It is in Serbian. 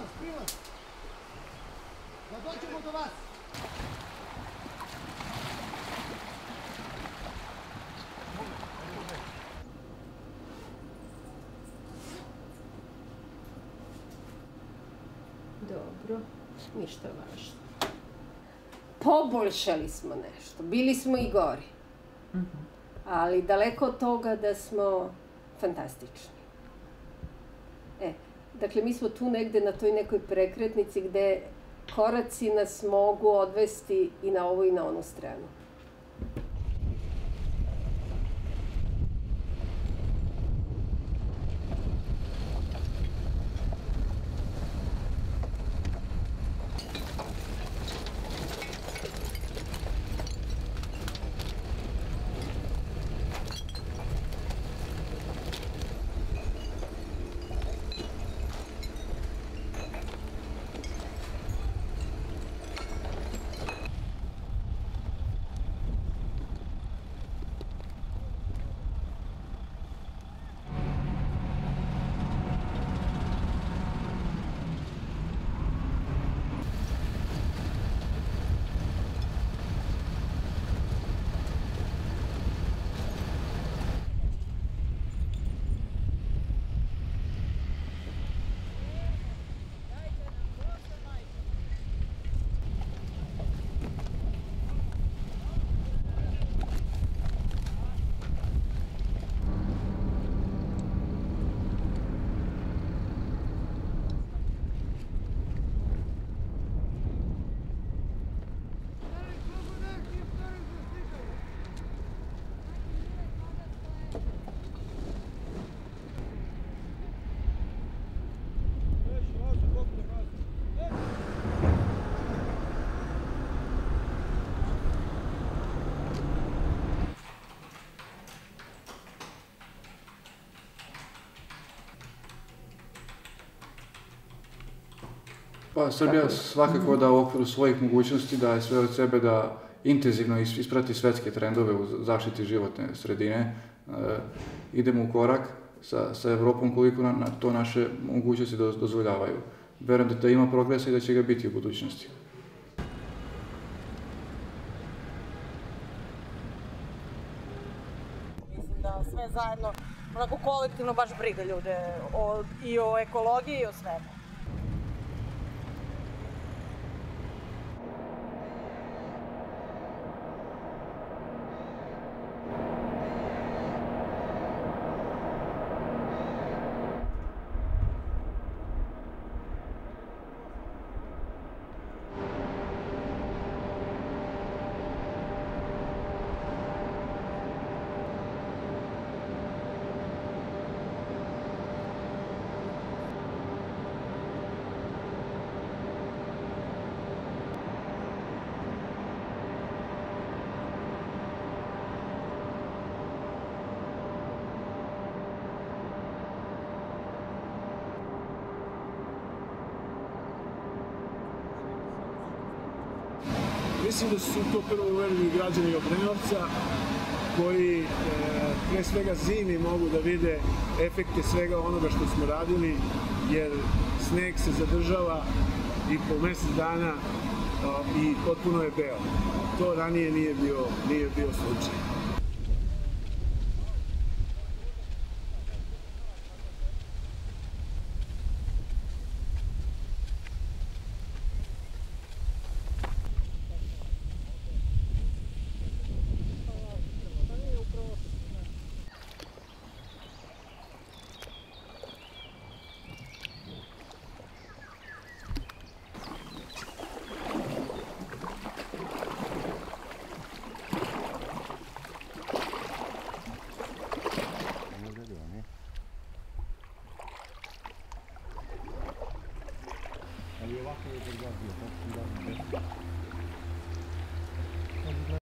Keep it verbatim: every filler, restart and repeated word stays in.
prilaz, prilaz. Da dođemo do vas. Dobro, ništa važno. Poboljšali smo nešto, bili smo i gori. Ali daleko od toga da smo fantastični. E, dakle, mi smo tu negde na toj nekoj prekretnici gde koraci nas mogu odvesti i na ovu i na onu stranu. Pa Srbija svakako da u okviru svojih mogućnosti daje sve od sebe da intenzivno isprati svetske trendove u zaštiti životne sredine. Idemo u korak sa Evropom koliko to naše mogućnosti dozvoljavaju. Verujem da ima progresa i da će ga biti u budućnosti. Mislim da sve zajedno, onako kolektivno baš briga ljude i o ekologiji i o svemu. Mislim da su to prvo uverili građani Obrenovca koji pre svega zimi mogu da vide efekte svega onoga što smo radili, jer sneg se zadržava i po mesec dana i potpuno je beo. To ranije nije bio slučaj. Ali ovako je